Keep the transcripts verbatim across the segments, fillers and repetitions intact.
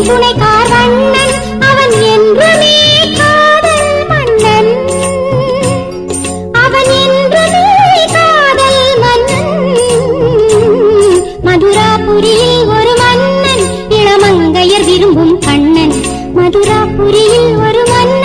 துணைக்கார் வண்ணன் அவன் என்றுமே காதல் மன்னன் அவன் என்றுமே காதல் மன்னன் மதுராபுரியில் ஒரு மன்னன் இளமங்கையர் விரும்பும் கண்ணன் மதுராபுரியில் ஒரு மன்னன்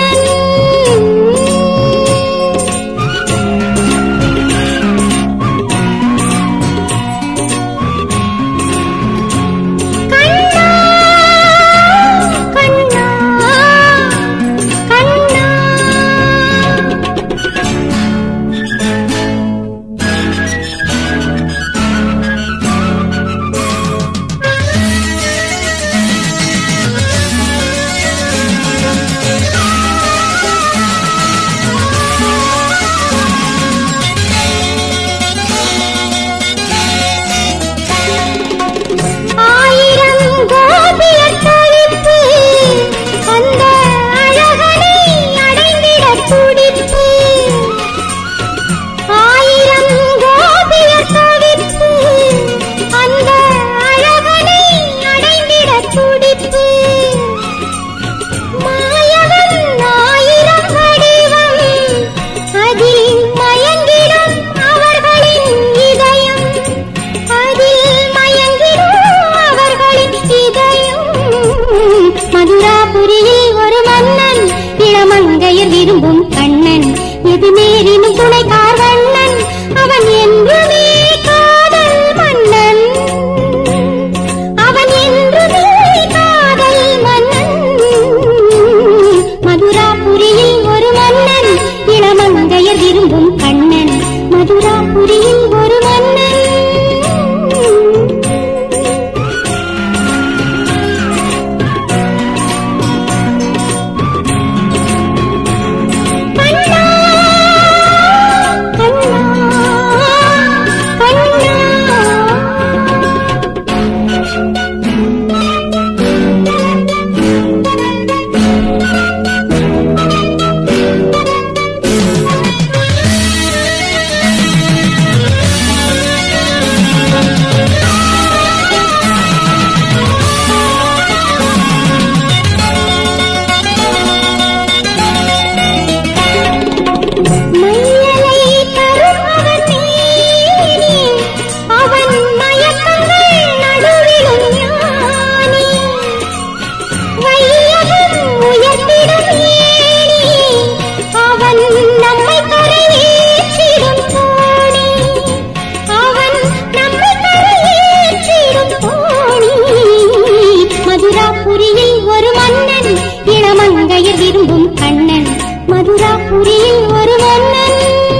மதுராபுரியில் ஒரு மன்னன் இளமங்கையர் விரும்பும் கண்ணன் எது நேரினும் துணைக்கார் வண்ணன் அவன் என்றுமே காதல் மன்னன் அவன் என்றுமே காதல் மன்னன் மதுராபுரியில் ஒரு மன்னன் இளமங்கையர் விரும்பும் கண்ணன் மதுராபுரியில் ஒரு மன்னன் விரும்பும் கண்ணன் மதுராபுரியில் ஒரு மன்னன்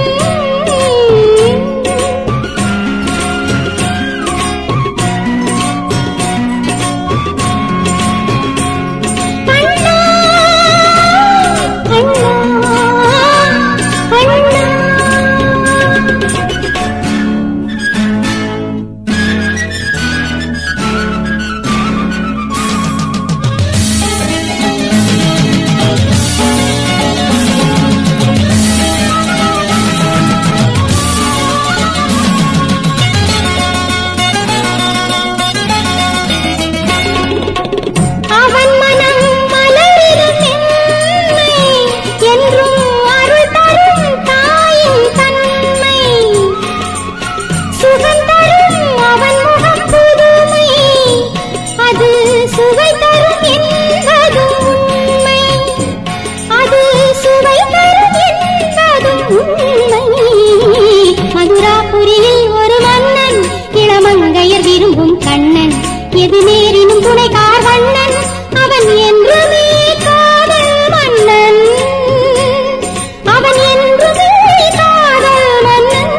மதுராபுரியில் ஒரு மன்னன் இளமங்கையர் விரும்பும் கண்ணன் எது நேரினும் துணைக்கார் வண்ணன் அவன் என்றுமே காதல் மன்னன் அவன் என்றுமே காதல் மன்னன்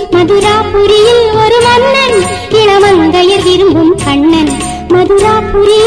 மதுராபுரியில் ஒரு மன்னன் இளமங்கையர் விரும்பும் கண்ணன் மதுராபுரி